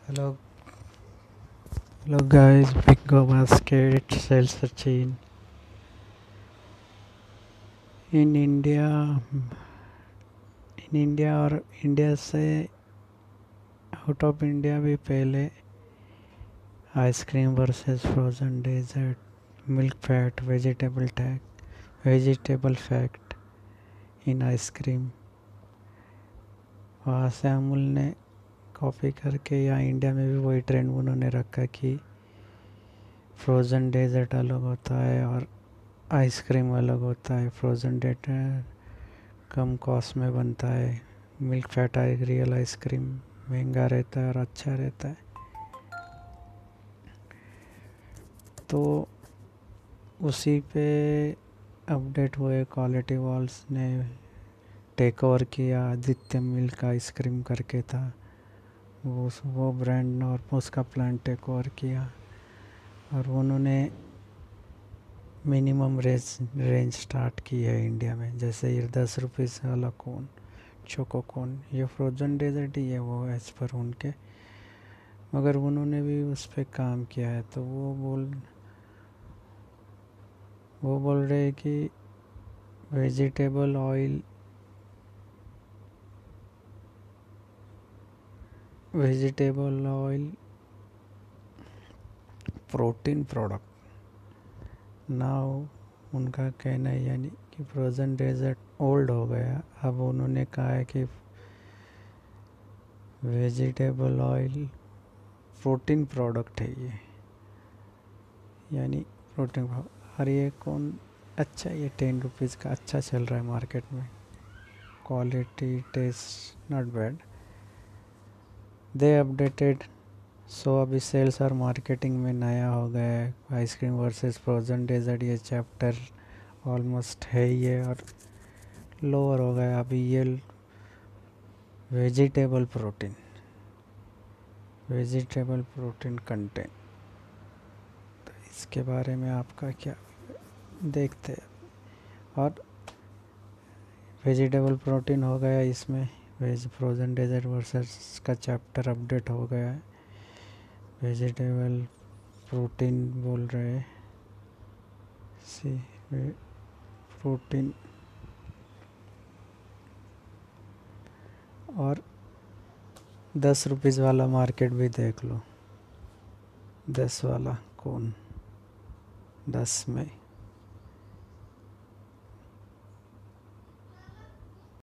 Hello, hello guys. Bingo basket sells Sachin. In India, और India से out of India भी पहले ice cream versus frozen dessert, milk fat, vegetable fat in ice cream, वहाँ से अमूल ने copy करके यहाँ इंडिया में भी वही ट्रेंड उन्होंने रखा कि फ्रोज़न डेजर्ट अलग होता है और आइसक्रीम अलग होता है। फ्रोज़न डेजर्ट कम कॉस्ट में बनता है, मिल्क फैट रियल आइसक्रीम महंगा रहता है और अच्छा रहता है। तो उसी पे अपडेट हुए, क्वालिटी वॉल्स ने टेक ओवर किया। आदित्य मिल्क आइसक्रीम करके था वो ब्रांड, और उसका प्लान टेक ओवर किया और उन्होंने मिनिमम रेंज स्टार्ट की है इंडिया में। जैसे ये 10 रुपीज़ वाला कोन, चोको कोन, ये फ्रोजन डेजर्ट ही है वो एज पर उनके, मगर उन्होंने भी उस पर काम किया है। तो वो बोल रहे हैं कि vegetable oil protein product now, उनका कहना है यानी कि फ्रोज़न डेजर्ट ओल्ड हो गया। अब उन्होंने कहा है कि वेजिटेबल ऑयल प्रोटीन प्रोडक्ट है ये, यानी प्रोटीन। और ये कौन अच्छा, ये 10 रुपीज़ का अच्छा चल रहा है मार्केट में, quality test not bad. They updated, so अभी सेल्स और मार्केटिंग में नया हो गया है। आइसक्रीम वर्सेस फ्रोज़न डेजर्ट ये चैप्टर ऑलमोस्ट है ये, और लोअर हो गया अभी ये वेजिटेबल प्रोटीन कंटेंट। तो इसके बारे में आपका क्या देखते हैं। और वेजिटेबल प्रोटीन हो गया इसमें, वेज फ्रोज़न डेजर्ट वर्सेस का चैप्टर अपडेट हो गया है। वेजिटेबल प्रोटीन बोल रहे हैं, सी प्रोटीन। और 10 रुपीज़ वाला मार्केट भी देख लो, 10 वाला कौन 10 में